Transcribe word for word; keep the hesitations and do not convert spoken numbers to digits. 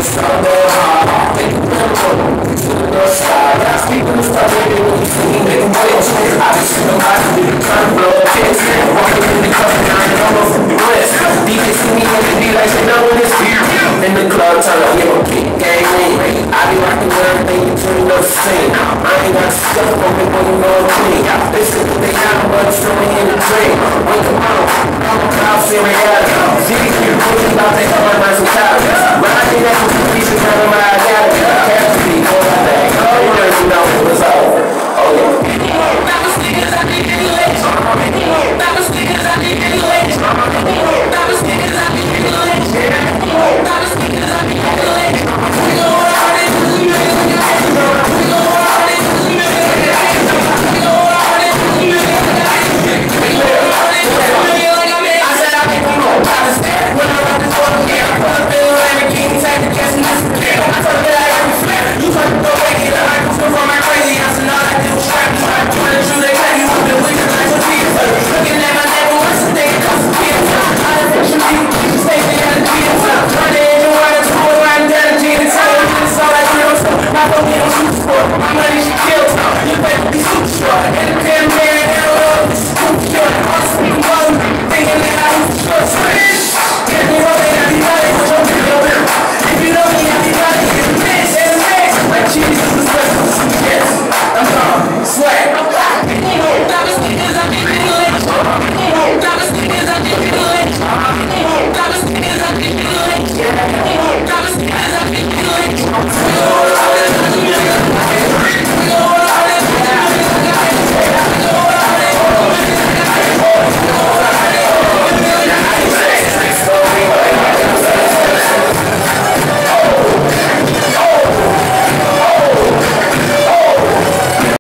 In the club, trying to get my kick game in. I be rocking everything you dreamed of seeing. I ain't got stuff on me when you know I'm clean. They say that they got a bunch from me in the dream. Wake up on, I'm a cloud, see reality. See, you're pushing about to hell, I'm some calories. Riding